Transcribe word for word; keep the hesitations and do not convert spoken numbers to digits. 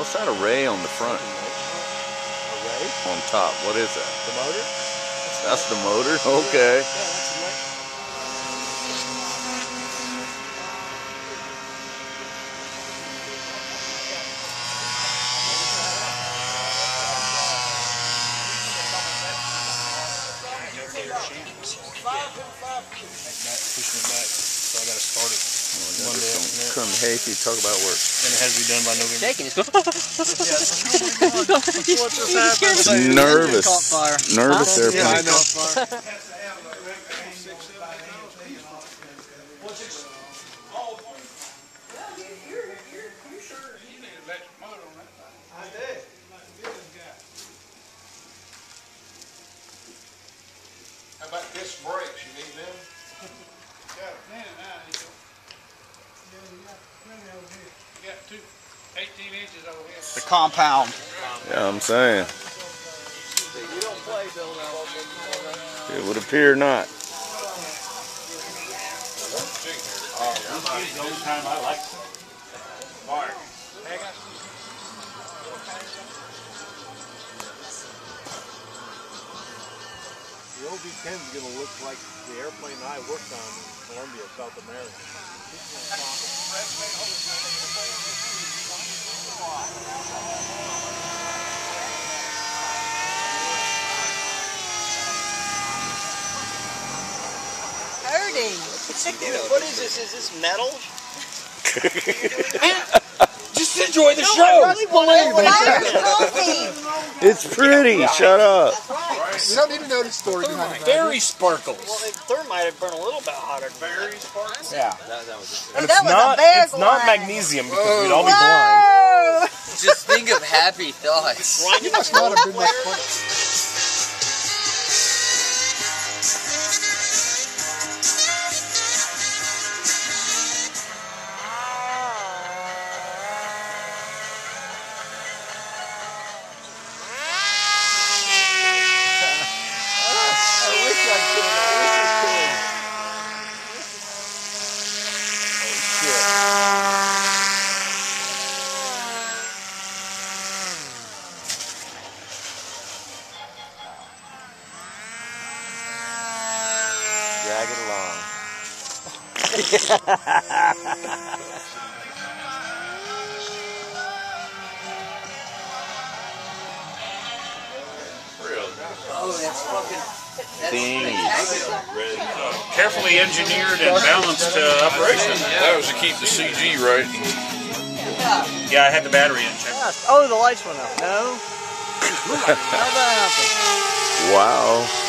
What's that array on the front? Array? On top. What is that? The motor? That's the motor? Okay. Yeah, that's the motor. Pushing it back, so I gotta start it. Oh, one day. Come, hey, if you talk about work. And it has to be done by November. Shaking. It's going. What just happened? Nervous. Nervous Huh? airplane. Yeah, I know. How about disc brakes? You need them? Got plenty now. You got two, eighteen inches over here. The compound. Yeah, I'm saying. You don't play, Bill. Now. It would appear not. I like Mark. The O B ten is going to look like the airplane I worked on in Colombia, South America. Hurting. What is this? Is this metal? Just enjoy the show! It's pretty. Shut up. You don't need to know the story behind it. Very sparkles. Well, the thermite would burn a little bit hotter. Very sparkles? Yeah. That, that was And that it's was not a big it's not one. magnesium because we'd all be blind. Whoa! Just think of happy thoughts. You must not have been that funny. Drag it along. Oh, that's fucking. Thingy. Carefully engineered and balanced uh, operation. That was to keep the C G right. Yeah, I had the battery in check. Oh, the lights went up. No. How'd that happen? Wow.